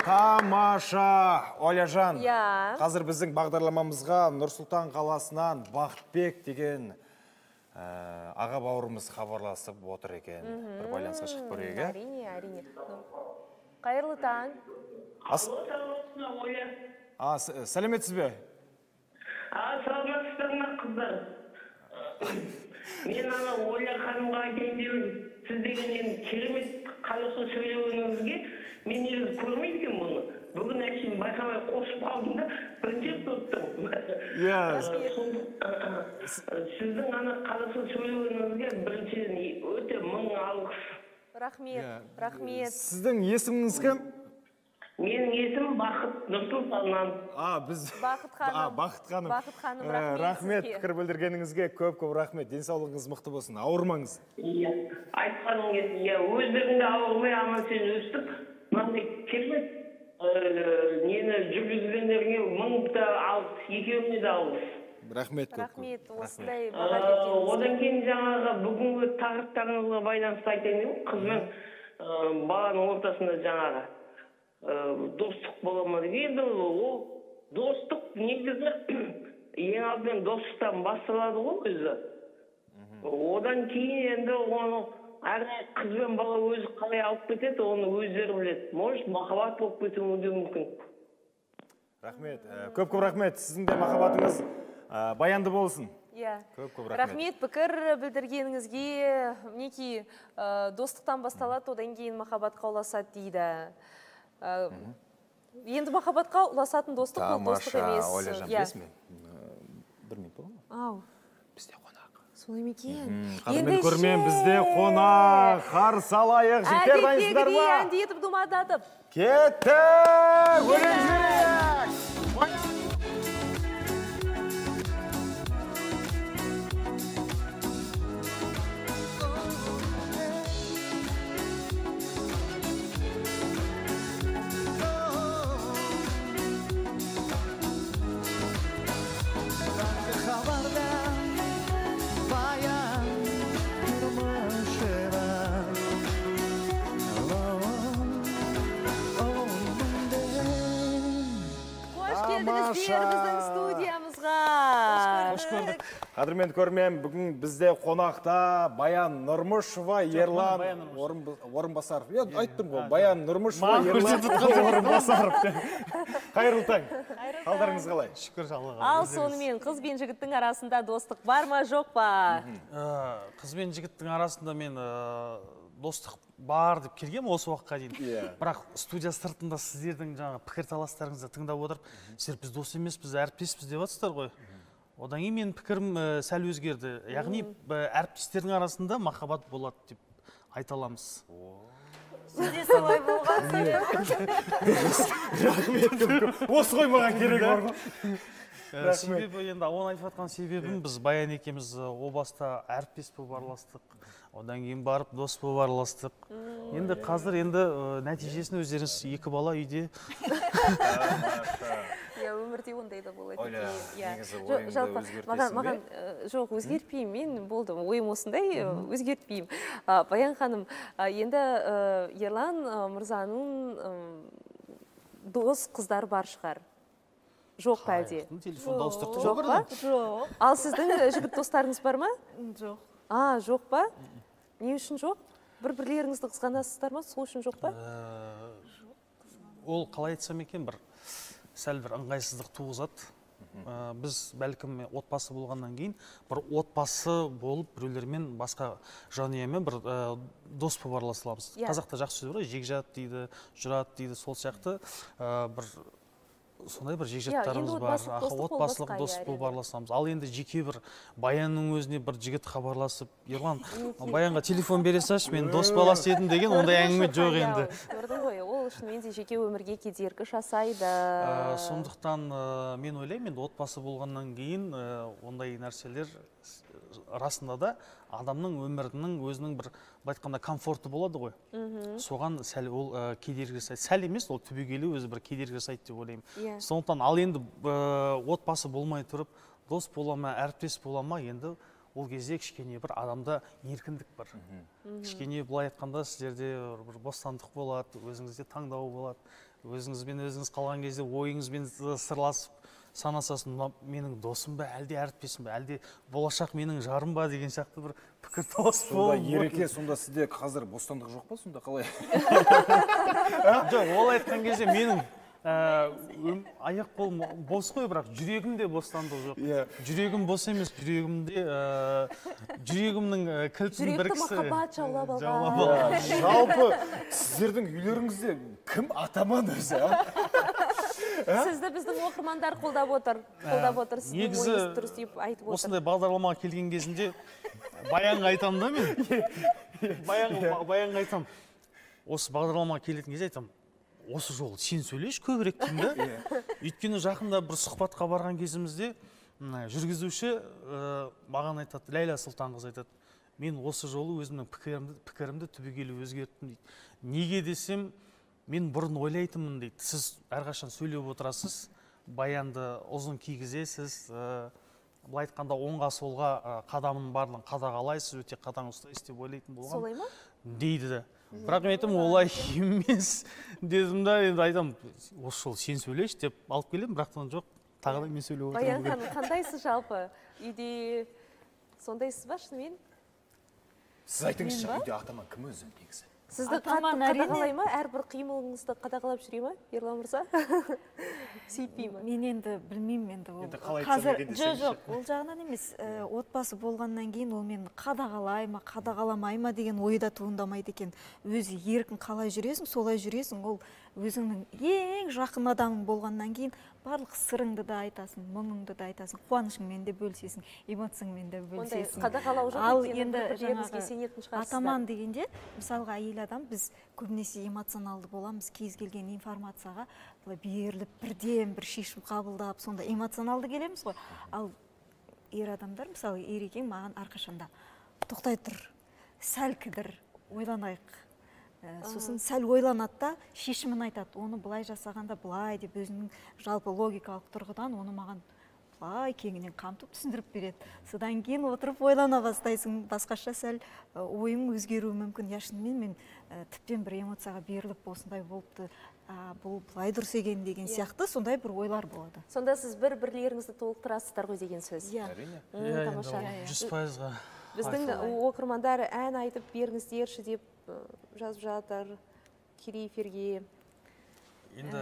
Тамаша, Оляжан. Қазір біздің бағдарламамызға Нұрсұлтан қаласынан Бақытбек деген аға бауырымыз хабарласып отыр екен. Бір байланысқа шығып көрейік. Әрине. Қайырлы таң. Сәлеметсіз бе? Саламатсыздар ма, қыздар? Мен Оля ханымға айтайын деймін. Сіз деген керемет қазақша сөйлеуіңізге мен негізі көрмейді екен бұны. Бүгін әшейін байқамай қосып қалдым да, бірінші тұттым. Сіздің қазақша сөйлеуіңізге біріншіден өте мың алғыс. Рахмет. Сіздің есіміңіз кім? Менің есімім Бақыт Нұрсұлтаннан. Бақыт ханым, рахмет. Пікір білдіргеніңізге көп рахмет. Денсаулығыңыз мықты болсын. Ауырмаңыз. Айтқаның еді, өздеріңді ауырмай аман-сен өстік. Мынандай керемет нені жүргізгендеріңе мыңды алғыс, екеуіне де алғыс. Рахмет көп. Рахмет, осындай баға бергеніңізге. Одан кейін жаңағы бүгінгі тақырыптарыңызға байланысты айтайын. Қыз бен баланың ортасында жаңағы достық бола ма деген, ол достық негізі ең алдымен достықтан басталады ғой өзі. Одан кейін енді оны әрі қыз бен бала өзі қалай алып кетеді, оны өздері біледі. Может, махаббат болып кетуі де мүмкін. Рахмет. Көп рахмет. Сіздің де махаббатыңыз баянды болсын. Көп рахмет. Рахмет, пікір білдіргеніңізге. Мінекей, достықтан басталады, одан кейін махаббатқа ұласады дейді. Енді махаббатқа ұласатын достық бұл достық емес. Тамаша, Оляжан, білесіз ме? Бір минут болады ма? Бізде қонақ. Солай ма екен? Қадірмен көрмен, бізде қонақ. Қарсы алайық. Жігіттер дайынсыздар ма? Әнді етіп думадатып. Кетті! Өлең жүрек! Біздің студиямызға. Қош көрдік. Қадірмен көрмен, бүгін бізде қонақта Баян Нұрмышева, Ерлан Орынбасаров. Айттым ғой, Баян Нұрмышева, Ерлан Орынбасаров. Қайырлы таң. Қалдарыңыз қалай? Шүкір Аллаға. Ал сонымен қыз бен жігіттің арасында достық бар ма, жоқ па? Қыз бен жігіттің арасында мен достық бар деп келгем осы уақытқа дейін. Бірақ студия сыртында сіздердің жаңа пікірталастарыңызды тыңдап отырып, сіздер біз дос емеспіз, әріптеспіз деп жатсыздар ғой. Одан кейін менің пікірім сәл өзгерді. Яғни әріптестердің арасында махаббат болады деп айта аламыз. Сізде солай болған Осы ғой маған керек бар ғой. Себебі, енді оны айтып жатқан себебім, біз Баян екеуміз о баста әріптес болып араластық. Одан кейін барып дос болып араластық. Енді қазір нәтижесін өздеріңіз екі бала үйде. Өмірде ондай да болады. Негізі ойыңды өзгертесің бе? Маған жоқ, өзгертпеймін. Мен болдым. Ойым осындай, өзгертпеймін. Баян ханым, енді Ерлан мырзаның дос қыздар бар шығар. Жоқ па әлде? Телефонда ауыстырды. Жоқ па? Жоқ. Ал сіздің жігіт достарыңыз бар ма? Жоқ. Жоқ па? Не үшін жоқ? Бірлеріңізді қызғанасыздар ма? Сол үшін жоқ па? Ол қалай айтсам екен, сәл бір ыңғайсыздық туғызады. Біз бәлкім отбасы болғаннан кейін бір отбасы болып біреулермен басқа жанұямен бір дос болып араласамыз. Қазақта жақсы сөз бар, жекжат дейді, жұрат дейді, сол сияқты бір сондай бір жекжаттарымыз бар, отбасылық дос болып араласамыз. Ал енді жеке бір Баянның өзіне бір жігіт хабарласып, Ерлан, Баянға телефон бере салшы, мен дос баласы едім деген ондай әңгіме жоқ енді. Көрдің ғой, ол шынымен де жеке өмірге кедергі жасайды. Сондықтан мен ойлаймын, енді отбасы болғаннан кейін ондай нәрселер расында да адамның өмірінің өзінің бір айтқанда комфорты болады ғой. Соған сәл ол кедергі жасайды. Сәл емес, ол түбегейлі өзі бір кедергі жасайды деп ойлаймын. Сондықтан ал енді отбасы болмай тұрып, дос бола ма, әріптес бола ма, енді ол кезде кішкене бір адамда еркіндік бар. Кішкене былай айтқанда сіздерде бір бостандық болады, өзіңізде таңдау болады, өзіңізбен өзіңіз қалған кезде ойыңызбен сырласып санасасын, мына менің досым ба, әлде әріптесім ба, әлде болашақ менің жарым ба деген сияқты бір пікірталас болды. Ереке, сонда сізде қазір бостандық жоқ па, сонда қалай? Жоқ, ол айтқан кезде менің аяқ қолым бос қой, бірақ жүрегімде бостандық жоқ. Жүрегім бос емес, жүрегімнің кілтін бір кісі махаббат жаулап алған. Жалпы сіздердің үйлеріңізде кім атаман өзі? Сізді біздің оқырмандар қолдап отыр. Сіздің ойыңыз дұрыс деп айтып отыр. Осындай бағдарламаға келген кезінде Баянға айтамын да мен. Баянға айтамын. Осы бағдарламаға келетін кезде айтамын. Осы жолы сен сөйлеш көбірек деймін да. Өйткені жақында бір сұхбатқа барған кезімізде жүргізуші маған айтады, Ләйла Сұлтанқызы айтады, мен осы жолы өзімнің пікірімді түбегейлі өзгерттім дейді. Неге десем, мен бұрын ойлайтынмын дейді. Сіз әрқашан сөйлеп отырасыз, Баянды ұзын кигізесіз, былай айтқанда оңға солға қадамының барлығын қадағалайсыз, өте қатаң ұстайсыз деп ойлайтын болғам. Солай ма? Дейді де. Бірақ мен айтам, олай емес дедім да, енді айтам, осы жол сен сөйлеш деп алып келем, бірақ жоқ, тағы да мен сөйлеп отырмын. Баян ханым, қандайсыз жалпы? Үйде сондайсыз ба шынымен? Сіз айтыңызшы, үйде атаман кім өзі негізі? Сізді қатты қадағалай ма? Әрбір қимылыңызды қадағалап жүре ма, Ерлан мырза? Сейтпей ма? Мен енді білмеймін енді ол. Қазір жоқ, ол жағынан емес. Отбасы болғаннан кейін ол мен қадағалай ма, қадағаламай ма деген ойда туындамайды екен. Өзі еркін қалай жүресің, солай жүресің. Ол өзіңнің ең жақын адамың болғаннан кейін барлық сырыңды да айтасың, мұңыңды да айтасың, қуанышыңмен де бөлісесің, эмоцияңмен де бөлісесің. Қадағалау жоқ ал екенін енді бір-біріңізге сенетін шығарсыздар. Атаман дегенде, мысалға әйел адам біз көбінесе эмоционалды боламыз, кез келген информацияға беріліп, бірден бір шешім қабылдап, сонда эмоционалды келеміз ғой. Ал ер адамдар, мысалы, Ерекең маған әрқашанда тоқтай тұр, сәл кідір, ойланайық. Сосын сәл ойланады да шешімін айтады. Оны былай жасағанда былай деп өзінің жалпы логикалық тұрғыдан оны маған былай кеңінен қамтып түсіндіріп береді. Содан кейін отырып ойлана бастайсың, басқаша сәл ойың өзгеруі мүмкін. Шынымен мен тіптен бір эмоцияға беріліп осындай болыпты, бұл былай дұрыс екен деген сияқты сондай бір ойлар болады. Сонда сіз бір-бірлеріңізді толықтырасыздар ғой деген сөз. Әрине. Тамаша. 100%-ға. Біздің оқырмандар ән айтып беріңіздерші деп жазып жатыр, тікелей эфирге. Енді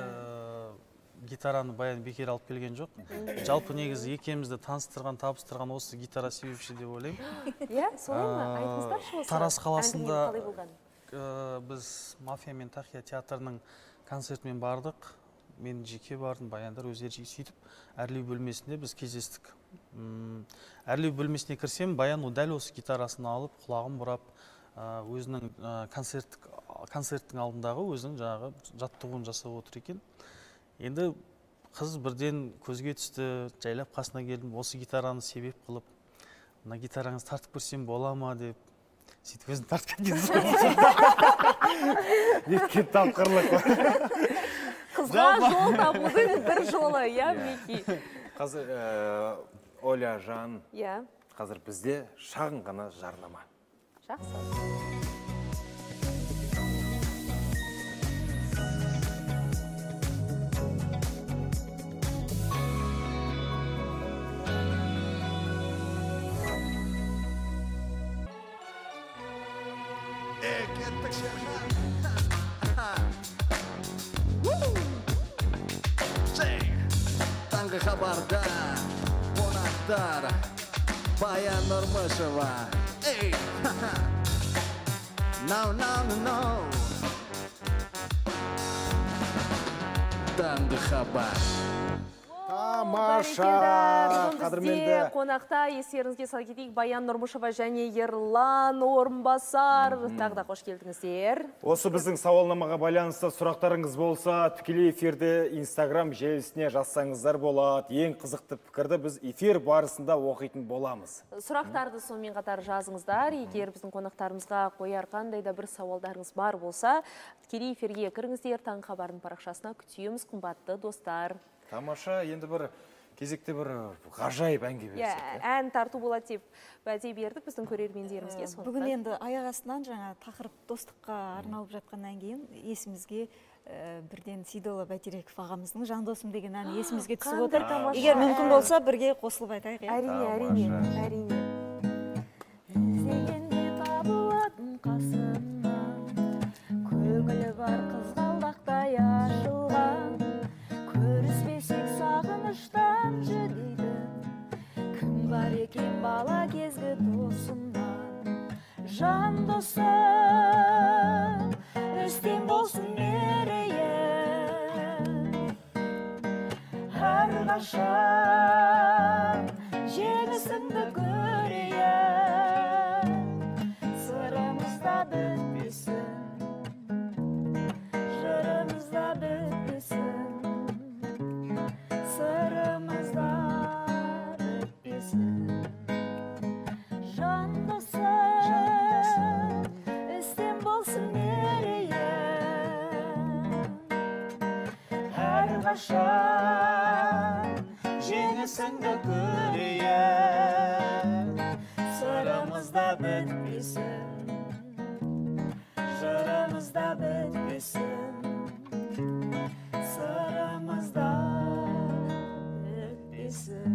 гитараны Баян бекер алып келген жоқ. Жалпы негізі екеумізді таныстырған, табыстырған осы гитара себепші деп ойлаймын. Иә, солай ма? Айтыңыздаршы осы. Тараз қаласында қалай болған? біз Мафия мен Тахия театрының концертімен бардық. Мен жеке бардым, Баяндар өздері сөйтіп әрлеу бөлмесінде біз кездестік. Әрлеу бөлмесіне кірсем, Баян дәл осы гитарасын алып, құлағын бұрап, өзінің концерттің алдындағы өзінің жаңағы жаттығуын жасап отыр екен. Енді қыз бірден көзге түсті, жайлап қасына келдім, осы гитараны себеп қылып, мына гитараңыз тартып көрсем бола ма деп, сөйтіп өзін тартқан кезде. Неткен тапқырлық. Қызға жол табудың бір жолы, иә, Меки? Қазір Оля, Жан, қазір бізде шағын ғана жарнама. Жақсы. Таңғы хабарда қонақтар Баян Нұрмышева. No. Таңғы хабар. Тамаша. Бүгін бізде қонақта, естеріңізге сала кетейік, Баян Нұрмышева және Ерлан Орынбасар. Тағы да қош келдіңіздер. Осы біздің сауалнамаға байланысты сұрақтарыңыз болса, тікелей эфирде Instagram желісіне жазсаңыздар болады. Ең қызықты пікірді біз эфир барысында оқитын боламыз. Сұрақтарды сонымен қатар жазыңыздар. Егер біздің қонақтарымызға қояр қандай да бір сауалдарыңыз бар болса, тікелей эфирге кіріңіздер. Таңғы хабардың парақшасына күтеміз, қымбатты достар. Тамаша, енді бір кезекте бір ғажайып әнге берсек. Ән тарту болады деп уәде бердік біздің көрермендерімізге. Бүгін енді аяқ астынан жаңа тақырып достыққа арналып жатқаннан кейін есімізге бірден Сейдолла Бәйтереков ағамыздың Жан досым деген әні есімізге түсіп қандай отыр. тамаша Егер мүмкін ән. болса, бірге қосылып айтайық. Әрине. Іздегенде табылатын қасымнан, көңілі бар қызғалдақтай ашылған, көріспесек сағыныштан жүдейді, кім бар екен бала кезгі досымнан. Жан досым, үстем болсын мерейім, әрқашан жеңісіңді көрейін, сырымызда бітпесін, жырымызда бітпесін, сырымызда бітпесін. Жан досым, үстем болсын мерейім, әрқашан жеңісіңді көрейін, сырымызда бітпесін, жырымызда бітпесін, сырымызда бітпесін.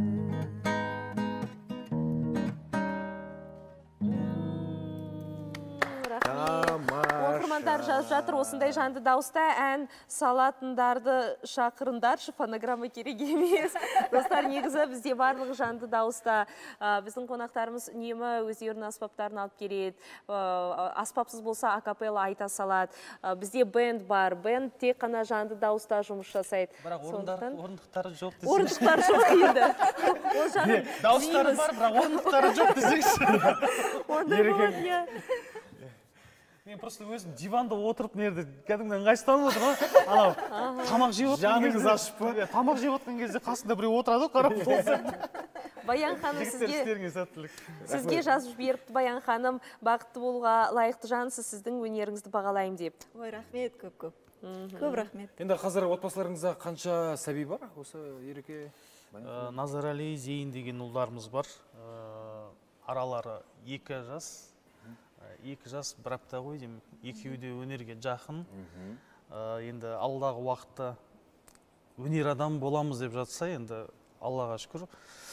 Оқырмандар жазып жатыр, осындай жанды дауыста ән салатындарды шақырындаршы, фонограмма керек емес. Достар, негізі бізде барлығы жанды дауыста. Біздің қонақтарымыз үнемі өздерінің аспаптарын алып келеді. Аспапсыз болса акапелла айта салады. Бізде бенд бар. Бенд тек қана жанды дауыста жұмыс жасайды. Бірақ орындықтары жоқ десеңші. Орындықтары жоқ енді. Ол жағын Дауыстары бар, бірақ орындықтары жоқ десеңші. ондай болады, иә. Мен просто өзім диванда отырып нерді кәдімгі ыңғайсызданып отыр ғой. Анау тамақ жеп отқан Жаныңыз кезде, ашып па? тамақ жеп отқан кезде қасында біреу отырады ғой, қарап болса. Баян ханым, Жігіттер істеріңе сәттілік. сізге жазып жіберіпті Баян ханым, бақытты болуға лайықты жансыз, сіздің өнеріңізді бағалаймын деп. Ой, рахмет, көп-көп. Көп рахмет. Енді қазір отбасыларыңызда қанша сәби бар? Осы Ереке? Назарали, Зейін деген ұлдарымыз бар. Аралары 2 жас. 2 жас бір апта ғой деймін. Екеуі де өнерге жақын. Енді алдағы уақытта өнер адам боламыз деп жатса, енді Аллаға шүкір.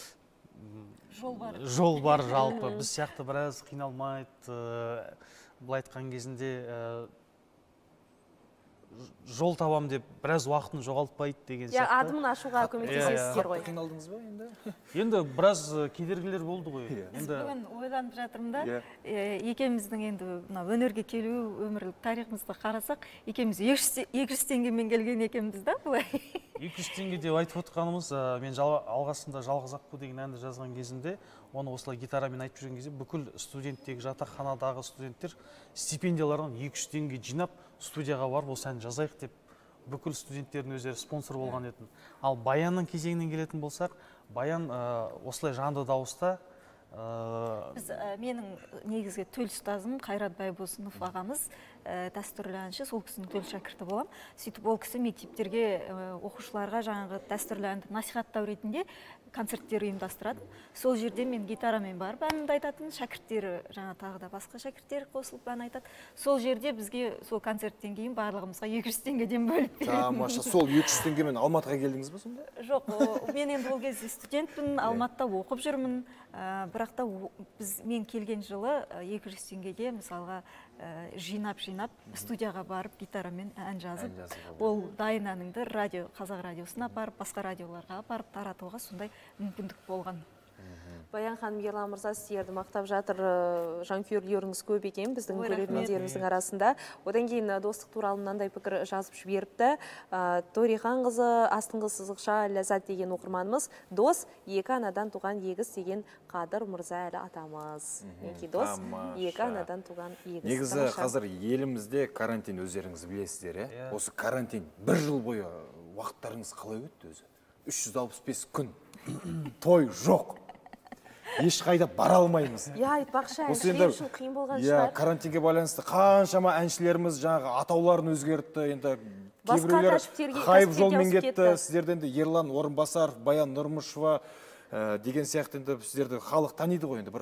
Жол бар жалпы. Біз сияқты біраз қиналмайды. Бұл айтқан кезінде жол табам деп біраз уақытын жоғалтпайды деген сияқты. Адымын ашуға көмектесесіздер ғой. Қиналдыңыз ба енді? Енді біраз кедергілер болды ғой. Бүгін ойланып жатырмын да, екеуміздің енді өнерге келу өмірлік тарихымызды қарасақ, екеуміз 200 теңгемен келген екенбіз да, бұлай. 200 теңге деп айтып отырғанымыз, мен алғасында Жалғыз Аққу деген әнді жазған кезімде, оны осылай гитарамен айтып жүрген кезде, бүкіл студенттегі жатақханадағы студенттер стипендиялардан 200 теңге жинап, студияға барып осы ән жазайық деп бүкіл студенттердің өздері спонсор болған етін. Ал Баянның кезеңінен келетін болсақ, Баян осылай жанды дауыста. Менің негізгі төл ұстазым Қайрат Байбосынов ағамыз, дәстүрлі әнші, сол кісінің төл шәкірті болам. Сөйтіп ол кісі мектептерге оқушыларға жаңағы дәстүрлі әнді насихаттау ретінде концерттер ұйымдастырады. Сол жерде мен гитарамен барып әнімді айтатын, шәкірттері, жаңа тағы да басқа шәкірттер қосылып ән айтады. Сол жерде бізге сол концерттен кейін барлығымызға 200 теңгеден бөліп береді. Тамаша, сол 200 теңгемен Алматыға келдіңіз бе сонда? Жоқ, мен енді ол кезде студентпін, Алматыда оқып жүрмін. Бірақ та мен келген жылы 200 теңгеге мысалға жинап студияға барып гитарамен ән жазып, ол дайын әніңді қазақ радиосына апарып, басқа радиоларға апарып таратуға сондай мүмкіндік болған. Баян ханым, Ерлан мырза сіздерді мақтап жатыр, жанкүйерлеріңіз көп екен біздің көрермендеріміздің арасында. Одан кейін достық туралы мынандай пікір жазып жіберіпті. Торихан қызы, астыңғы сызықша Ләззат деген оқырманымыз, дос, 2 анадан туған егіз деген Қадыр Мырза әлі атамыз. Дос, 2 анадан туған егіз. Негізі қазір елімізде карантин, өздеріңіз білесіздер, осы карантин 1 жыл бойы уақыттарыңыз қалай өтті өзі? 365 күн, той жоқ. Ешқайда бара алмаймыз. Айтпақшы, әншілер үшін қиын болған шығар. Карантинге байланысты қаншама әншілеріміз жаңағы атауларын өзгертті. Енді кейбіреулер хайп жолмен кетті. Сіздерден де Ерлан Орынбасаров, Баян Нұрмышева деген сияқты енді сіздерді халық таниды ғой енді. Бір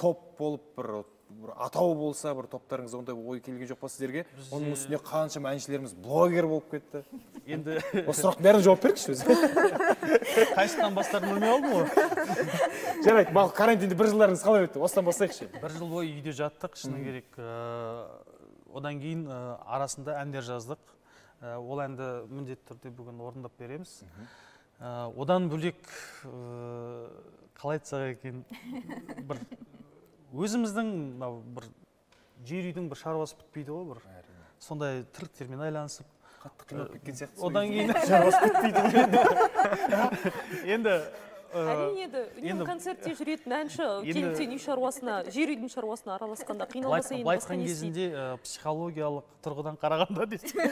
топ болып бір атау болса, бір топтарыңыз ондай ой келген жоқ па сіздерге? Оның үстіне қаншама әншілеріміз блогер болып кетті. Енді осы сұрақтың бәріне жауап беріңізші өзі. қайсыдан бастарын білмей алдым ғой. Жарайды, карантинде бір жылдарыңыз қалай өтті? Осыдан бастайықшы. Бір жыл бойы үйде жаттық, шыны керек. Одан кейін арасында әндер жаздық. Ол әнді міндетті түрде бүгін орындап береміз. Одан бөлек қалай айтсақ екен, бір өзіміздің бір жер үйдің бір шаруасы бітпейді ғой, бір сондай тірліктермен айланысып қатты қиналып кеткен сияқты. Одан кейін шаруасы бітпейді. енді әрине үнемі концертте жүретін әнші келген үй шаруасына, жер үйдің шаруасына араласқанда қиналмаса енді басқа не істейді? кезінде психологиялық тұрғыдан қарағанда дейді.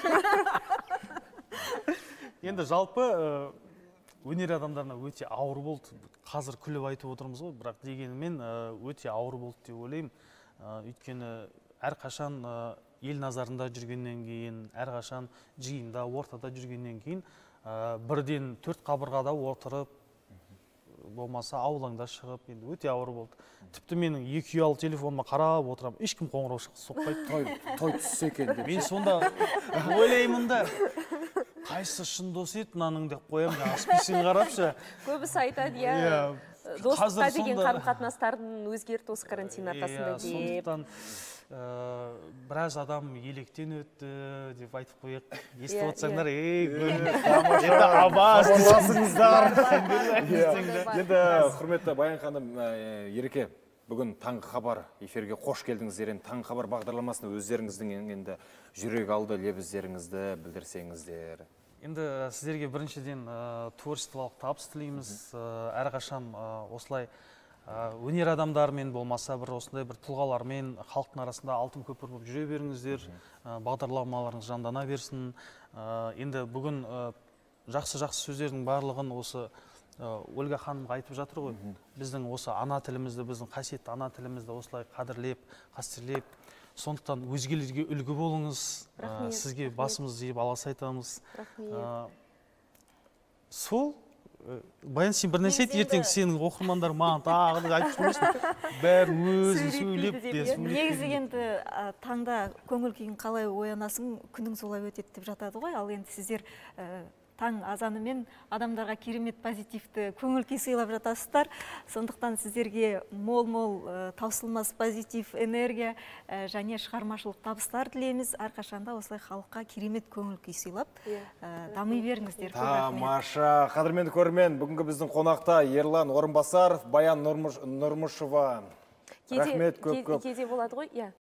Енді жалпы өнер адамдарына өте ауыр болды. Қазір күліп айтып отырмыз ғой, бірақ дегенімен өте ауыр болды деп ойлаймын. Өйткені әрқашан ел назарында жүргеннен кейін, әрқашан жиында, ортада жүргеннен кейін, бірден төрт қабырғада отырып, болмаса аулаңда шығып, енді өте ауыр болды. Тіпті менің екі ұялы телефоныма қарап отырам, ешкім қоңырау соқпайды. Той түссе екен деп. Мен сонда ойлаймын да, қайсы шын дос еді мынаның деп қоямын, списігін қарапшы. Көбісі айтады, иә, достықта деген қарым-қатынастардың өзгерді осы карантин арқасында деп. Сондықтан біраз адам електен өтті деп айтып қояйық. Естіп отырсаңдар, енді абасыңыздар. Енді құрметті Баян ханым, Ереке, бүгін таңғы хабар эфирге қош келдіңіздер. Таңғы хабар бағдарламасына өздеріңіздің енді жүрек алды лебіздеріңізді білдірсеңіздер. Енді сіздерге біріншіден творчестволық табыс тілейміз. Әрқашан осылай өнер адамдарымен болмаса бір осындай бір тұлғалармен халықтың арасында алтын көпір болып жүре беріңіздер. Бағдарламаларыңыз жандана берсін. Енді бүгін жақсы сөздердің барлығын осы Ольга ханымға айтып жатыр ғой. Біздің осы ана тілімізді, біздің қасиетті ана тілімізді осылай қадірлеп, қастерлеп, сондықтан өзгелерге үлгі болыңыз. Сізге басымызды иіп алғыс айтамыз. Сол Баян, сен бір нәрсе айт, ертең сенің оқырмандар маған тағы да айтып жүрмесін. Бәрі өзі сөйлеп негізі енді таңда көңіл күйің қалай оянасың, күнің солай өтеді деп жатады ғой. Ал енді сіздер таң азанымен адамдарға керемет позитивті көңіл күй сыйлап жатасыздар. Сондықтан сіздерге мол таусылмас позитив энергия және шығармашылық табыстар тілейміз. Әрқашанда осылай халыққа керемет көңіл күй сыйлап дами беріңіздер. Тамаша. Қадірменді көрермен, бүгінгі біздің қонақта Ерлан Орынбасаров, Баян Нұрмышева. Рахмет көп. Кейде болады ғой, иә.